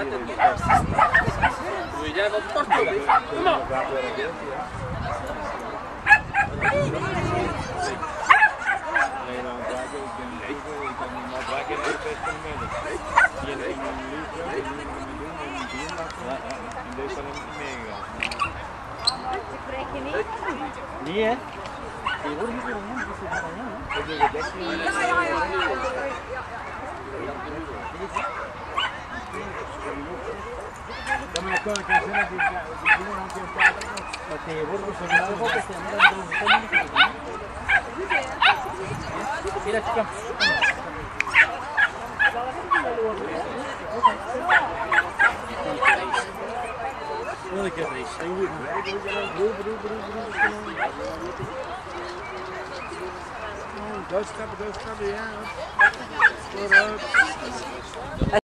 Doe jij wat pak op? Kom op! Nee, hè? Die worden niet meer omhoog, dus ja, maar dan kan ik zeggen dat die jongen aan het praten is. Maar tegenwoordig is er ook altijd en dan doen we het niet. Zie dat je kan. Welke race? Doodstappen, ja.